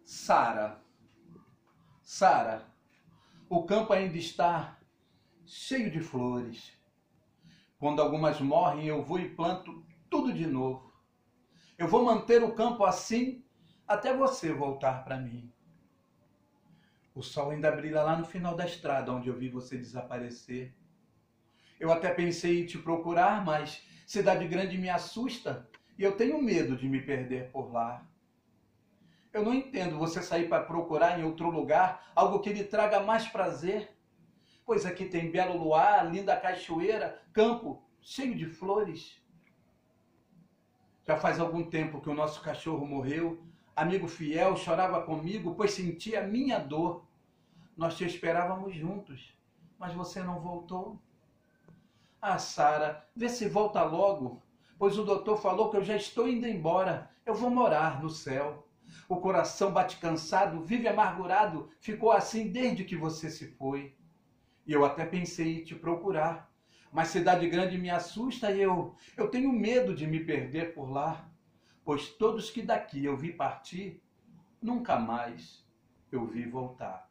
Sara, Sara, o campo ainda está cheio de flores. Quando algumas morrem, eu vou e planto tudo de novo. Eu vou manter o campo assim até você voltar para mim. O sol ainda brilha lá no final da estrada onde eu vi você desaparecer. Eu até pensei em te procurar, mas cidade grande me assusta e eu tenho medo de me perder por lá. Eu não entendo você sair para procurar em outro lugar algo que lhe traga mais prazer, pois aqui tem belo luar, linda cachoeira, campo cheio de flores. Já faz algum tempo que o nosso cachorro morreu, amigo fiel chorava comigo, pois sentia a minha dor. Nós te esperávamos juntos, mas você não voltou. Ah, Sara, vê se volta logo, pois o doutor falou que eu já estou indo embora. Eu vou morar no céu. O coração bate cansado, vive amargurado, ficou assim desde que você se foi. E eu até pensei em te procurar, mas cidade grande me assusta e eu tenho medo de me perder por lá, pois todos que daqui eu vi partir, nunca mais eu vi voltar.